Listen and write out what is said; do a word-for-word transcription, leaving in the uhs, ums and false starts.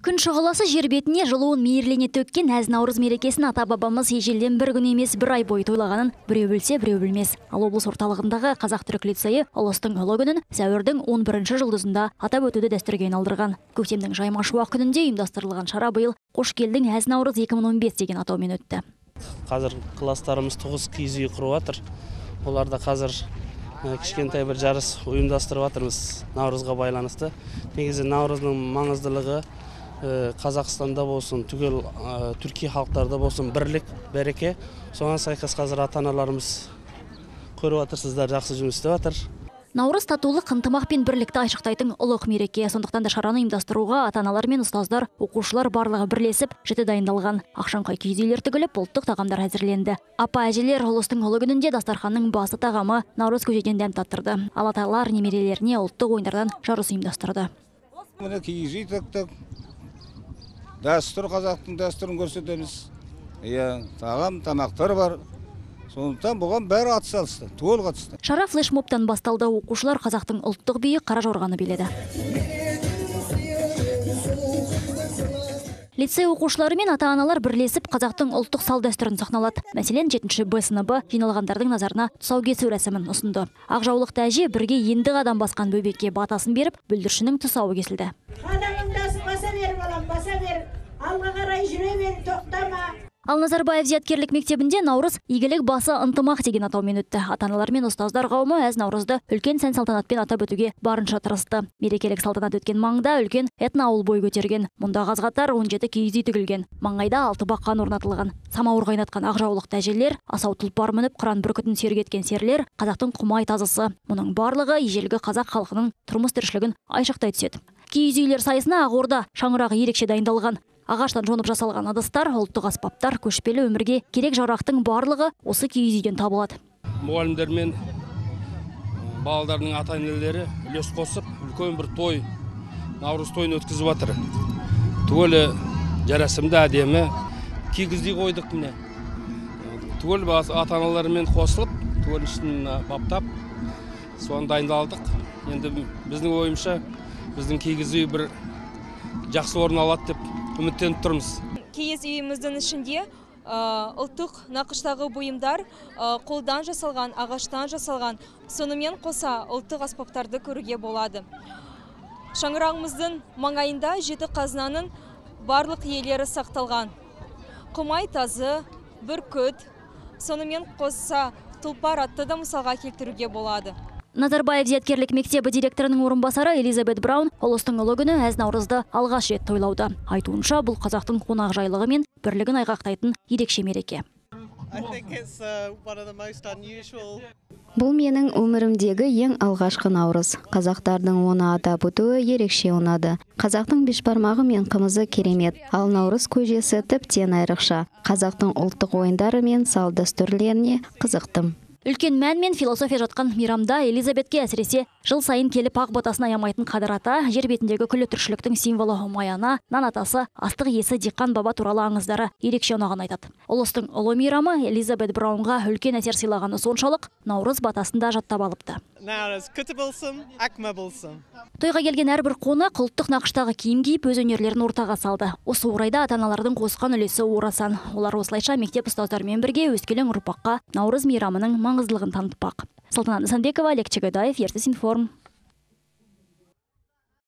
Күн шұғыласы жер бетіне жылуын мейірлене төккен әз наурыз мерекесін ата-бабамыз ежелден бір күн емес бір ай бойы тойлағанын біреу білсе, біреу білмес. Ал облыс орталығындағы Қазақ-түрік лицейі ұлыстың ұлы күнін сәуірдің он бірінші жұлдызында атап өтуді дәстүрге айналдырған. Көктемнің жайма шуақ күнінде ұйымдастырылған шара биыл «Қош келдің әз наурыз екі мың он бес» деген атаумен өтті. Қазір класстарымыз тоғыз киіз үй құрып жатыр. Оларда қазір кішкентай бір жарыс ұйымдастырып жатырмыз наурызға байланысты. Негізі наурыздың маңыздылығы Қазақстанда болсын, түгел Түркия халықтарда болсын бірлік, береке. Соған сайқас қазір ата-аналарымыз көріп жатырсыздар, жақсы жұмыс істеп жатыр. Наурыз татулық, ынтымақ пен бірлікті айшықтайтын ұлық мереке. Сондықтан да шараны ұйымдастыруға ата-аналар мен ұстаздар, оқушылар барлығы бірлесіп, жіті дайындалған. Ақшаңқай киіз үйлер тігіліп, ұлттық тағамдар әзірленді. Апа-әжелер ұлыстың ұлы күнінде дастарханның басты тағамы наурыз көжеден дәм таттырды. Ал аталар немерелеріне ұлттық ойындардан жарыс ұйымдастырды. Міне киіз үй тіктік. Дәстүр, қазақтың дәстүрін көрсетеміз. Иә, тағам, тамақтар бар. Сондықтан бұған бәрі атсалысты, түгел қатысты. Шара флешмобтан басталды. Оқушылар қазақтың ұлттық биі қара жорғаны биледі. Лицей оқушылары мен ата-аналар бірлесіп қазақтың ұлттық салт дәстүрін сахналады. Мәселен, жетінші Б сыныбы жиналғандардың назарына тұсаукесер рәсімін ұсынды. Ақ жаулықты әже бірге енді қадам басқан бөбекке батасын беріп, бүлдіршіннің тұсауы кесілді. Қадамыңдасын баса бер, балам, баса бер. Алға қарай жүре бер, тоқтама. Ал Назарбаев зияткерлік мектебінде наурыз игілік басы ынтымақ деген атаумен өтті. Ата-аналар мен ұстаздар қауымы әз наурызды үлкен сән салтанатпен атап өтуге барынша тырысты. Мерекелік салтанат өткен маңда үлкен этноауыл бой көтерген. Мұнда қаз-қатар он жеті киіз үй тігілген. Маңайда алты баққан орнатылған. Самауыр қайнатқан ақ жаулықты әжелер, асау тұлпар мініп қыран бүркітін сергеткен серлер қазақтың құмай тазысы. Мұның барлығы ежелгі қазақ халқының тұрмыс тіршілігін айшықтай түседі. Киіз үйлер сайысына Ақорда шаңырағы ерекше дайындалған. Ағаштан жонып жасалған ыдыстар, ұлттық аспаптар, көшпелі өмірге керек жарақтың барлығы осы киіз үйден табылады. Мұғалімдер мен балалардың ата-енелері үлес қосып, үлкен бір той, наурыз тойын өткізіп жатыр. Түгелі жарасымды әдемі кигіздей қойдық міне. Түгел ата-аналармен қосылып, түгел ішін баптап, соған дайындалдық. Енді біздің ойымша, біздің кигіз үй бір жақсы орын алады деп үміттеніп тұрмыз. Киіз үйіміздің ішінде ұлттық нақыштағы бұйымдар қолдан жасалған, ағаштан жасалған, сонымен қоса ұлттық аспаптарды көруге болады. Шаңырағымыздың маңайында жеті қазынаның барлық иелері сақталған. Құмай тазы, бүркіт, сонымен қоса тұлпар атты да мысалға келтіруге болады. Назарбаев зияткерлік мектебі директорының орынбасары Элизабет Браун ұлыстың ұлы күні әз наурызды алғаш рет тойлауда. Айтуынша, бұл қазақтың қонақжайлығы мен бірлігін айғақтайтын ерекше мереке. Бұл менің өмірімдегі ең алғашқы наурыз. Қазақтардың оны атап өтуі ерекше ұнады. Қазақтың бешбармағы мен қымызы керемет, ал наурыз көжесі тіптен айрықша. Қазақтың ұлттық ойындары мен салт дәстүрлеріне қызықтым. Үлкен мән мен философия жатқан мейрамда Элизабетке әсіресе жыл сайын келіп ақ батасын аямайтын Қадыр ата, жер бетіндегі күллі тіршіліктің символы Маяна, нан атасы, астық иесі диқан баба туралы аңыздары ерекше ұнағын айтады. Ұлыстың ұлы мейрамы Элизабет Браунға үлкен әсер сыйлағаны соншалық, наурыз батасында жаттап алыпты. Наурыз күті болсын, ақма болсын. Тойға келген әрбір қонақ ұлттық нақыштағы киім киіп өз өнерлерін ортаға салды. Осы орайда ата-аналардың қосқан үлесі орасан. Олар осылайша мектеп ұстаздарымен бірге өскелең ұрпаққа наурыз мейрамының маңыздылығын танытпақ. Салтанат Нысанбекова, Олег Чегодаев, Ертіс Информ.